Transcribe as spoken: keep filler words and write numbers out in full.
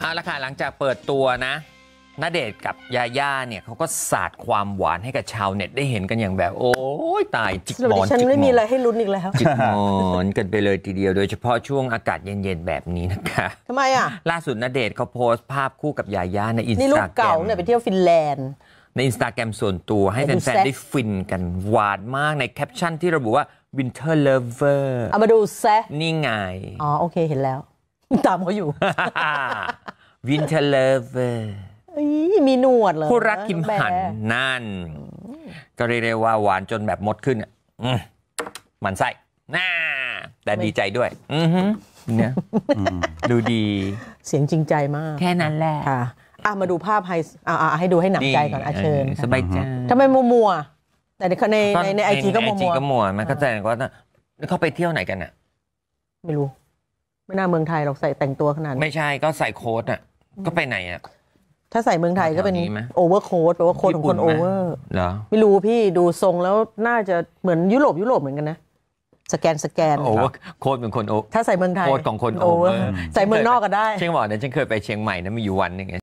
เอาละค่ะหลังจากเปิดตัวนะณเดชน์กับยาย่าเนี่ยเขาก็สาดความหวานให้กับชาวเน็ตได้เห็นกันอย่างแบบโอ้ยตายจิกหมอนฉันไม่มีอะไรให้ลุ้นอีกแล้วจิกหมอนกันไปเลยทีเดียวโดยเฉพาะช่วงอากาศเย็นๆแบบนี้นะคะทำไมอ่ะล่าสุดณเดชน์เขาโพสต์ภาพคู่กับยาย่าในอินสตาแกรมนี่รูปเก่าเนี่ยไปเที่ยวฟินแลนด์ในอินสตาแกรมส่วนตัวให้แฟนๆได้ฟินกันหวานมากในแคปชั่นที่ระบุว่า Winter Lover เอามาดูแซะนี่ไงอ๋อโอเคเห็นแล้วตามเขาอยู่ Winter Lover มีหนวดเลยคู่รักคิมหันนั่นก็เรียกได้ว่าหวานจนแบบมดขึ้นอ่ะมันไส้น่าแต่ดีใจด้วยอือฮึเนี่ยดูดีเสียงจริงใจมากแค่นั้นแหละค่ะอ่ะมาดูภาพให้อ่าให้ดูให้หนักใจก่อนอาเชิญสบายใจทำไมมัวมัวแต่ในในในไอจีก็มัวมัวก็มัวมันก็แสดงว่าเขาไปเที่ยวไหนกันอ่ะไม่รู้ไม่น่าเมืองไทยหรอกใส่แต่งตัวขนาดไม่ใช่ก็ใส่โค้ทอ่ะก็ไปไหนอ่ะถ้าใส่เมืองไทยก็เป็นโอเวอร์โค้ทแปลว่าโค้ทของคนโอเวอร์เหรอไม่รู้พี่ดูทรงแล้วน่าจะเหมือนยุโรปยุโรปเหมือนกันนะสแกนสแกนโอเวอร์โค้ทเป็นคนโอถ้าใส่เมืองไทยโค้ทของคนโอเวอร์ใส่เมืองนอกก็ได้เชียงบอกเนี่ยฉันเคยไปเชียงใหม่นะมีอยู่วันนึง